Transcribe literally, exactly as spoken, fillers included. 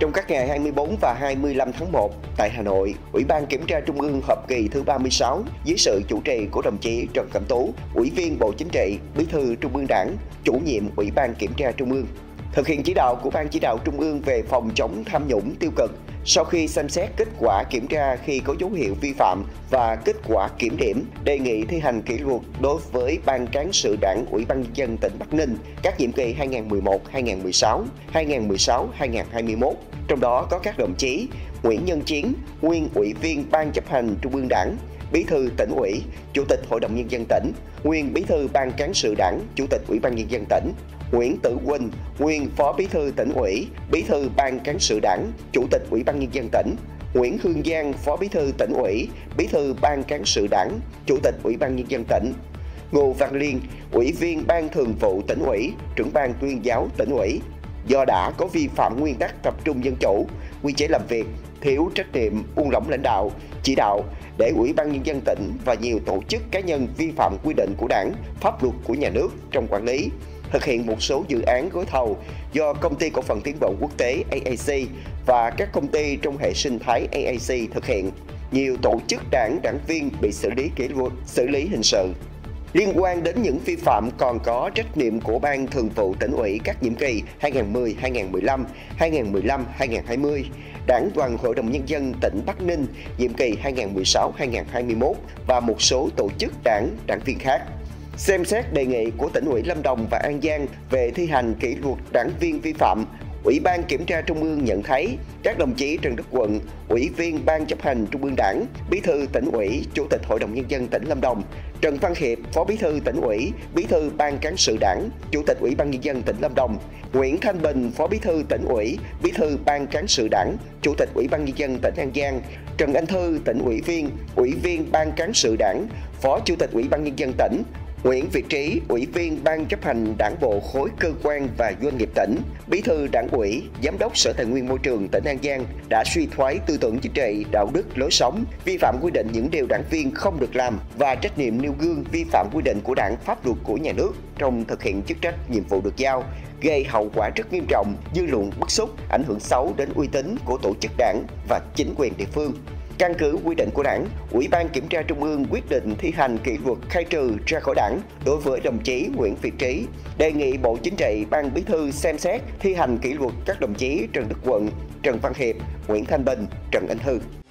Trong các ngày hai mươi tư và hai mươi lăm tháng một tại Hà Nội, Ủy ban Kiểm tra Trung ương họp kỳ thứ ba mươi sáu dưới sự chủ trì của đồng chí Trần Cẩm Tú, Ủy viên Bộ Chính trị, Bí thư Trung ương Đảng, chủ nhiệm Ủy ban Kiểm tra Trung ương. Thực hiện chỉ đạo của Ban Chỉ đạo Trung ương về phòng chống tham nhũng tiêu cực, sau khi xem xét kết quả kiểm tra khi có dấu hiệu vi phạm và kết quả kiểm điểm, đề nghị thi hành kỷ luật đối với Ban Cán sự Đảng Ủy ban Nhân dân tỉnh Bắc Ninh các nhiệm kỳ hai nghìn không trăm mười một đến hai nghìn không trăm mười sáu, hai nghìn không trăm mười sáu đến hai nghìn không trăm hai mươi mốt. Trong đó có các đồng chí Nguyễn Nhân Chiến, nguyên Ủy viên Ban Chấp hành Trung ương Đảng, Bí thư Tỉnh ủy, Chủ tịch Hội đồng Nhân dân tỉnh, nguyên Bí thư Ban Cán sự Đảng, Chủ tịch Ủy ban Nhân dân tỉnh, Nguyễn Tử Huynh, nguyên Phó Bí thư Tỉnh ủy, Bí thư Ban Cán sự Đảng, Chủ tịch Ủy ban Nhân dân tỉnh, Nguyễn Hương Giang, Phó Bí thư Tỉnh ủy, Bí thư Ban Cán sự Đảng, Chủ tịch Ủy ban Nhân dân tỉnh, Ngô Văn Liên, Ủy viên Ban Thường vụ Tỉnh ủy, Trưởng ban Tuyên giáo Tỉnh ủy, do đã có vi phạm nguyên tắc tập trung dân chủ, quy chế làm việc, thiếu trách nhiệm, buông lỏng lãnh đạo, chỉ đạo để Ủy ban Nhân dân tỉnh và nhiều tổ chức cá nhân vi phạm quy định của Đảng, pháp luật của nhà nước trong quản lý, thực hiện một số dự án gói thầu do Công ty Cổ phần Tiến bộ Quốc tế A A C và các công ty trong hệ sinh thái A A C thực hiện. Nhiều tổ chức đảng, đảng viên bị xử lý kỷ luật, xử lý hình sự. Liên quan đến những vi phạm còn có trách nhiệm của Ban Thường vụ Tỉnh ủy các nhiệm kỳ hai nghìn không trăm mười, hai nghìn không trăm mười lăm, hai nghìn không trăm mười lăm, hai nghìn không trăm hai mươi, Đảng đoàn Hội đồng Nhân dân tỉnh Bắc Ninh nhiệm kỳ hai nghìn không trăm mười sáu đến hai nghìn không trăm hai mươi mốt và một số tổ chức đảng, đảng viên khác. Xem xét đề nghị của tỉnh ủy Lâm Đồng và An Giang về thi hành kỷ luật đảng viên vi phạm, Ủy ban Kiểm tra Trung ương nhận thấy các đồng chí Trần Đức Quận, Ủy viên Ban Chấp hành Trung ương Đảng, Bí thư Tỉnh ủy, Chủ tịch Hội đồng Nhân dân tỉnh Lâm Đồng, Trần Văn Hiệp, Phó Bí thư Tỉnh ủy, Bí thư Ban Cán sự Đảng, Chủ tịch Ủy ban Nhân dân tỉnh Lâm Đồng, Nguyễn Thanh Bình, Phó Bí thư Tỉnh ủy, Bí thư Ban Cán sự Đảng, Chủ tịch Ủy ban Nhân dân tỉnh An Giang, Trần Anh Thư, Tỉnh ủy viên, Ủy viên Ban Cán sự Đảng, Phó Chủ tịch Ủy ban Nhân dân tỉnh, Nguyễn Việt Trí, Ủy viên Ban Chấp hành Đảng bộ khối cơ quan và doanh nghiệp tỉnh, Bí thư Đảng ủy, Giám đốc Sở Tài nguyên Môi trường tỉnh An Giang đã suy thoái tư tưởng chính trị, đạo đức, lối sống, vi phạm quy định những điều đảng viên không được làm và trách nhiệm nêu gương vi phạm quy định của Đảng, pháp luật của nhà nước trong thực hiện chức trách nhiệm vụ được giao, gây hậu quả rất nghiêm trọng, dư luận bức xúc, ảnh hưởng xấu đến uy tín của tổ chức đảng và chính quyền địa phương. Căn cứ quy định của Đảng, Ủy ban Kiểm tra Trung ương quyết định thi hành kỷ luật khai trừ ra khỏi Đảng đối với đồng chí Nguyễn Việt Trí, đề nghị Bộ Chính trị, Ban Bí thư xem xét thi hành kỷ luật các đồng chí Trần Đức Quận, Trần Văn Hiệp, Nguyễn Thanh Bình, Trần Anh Thư.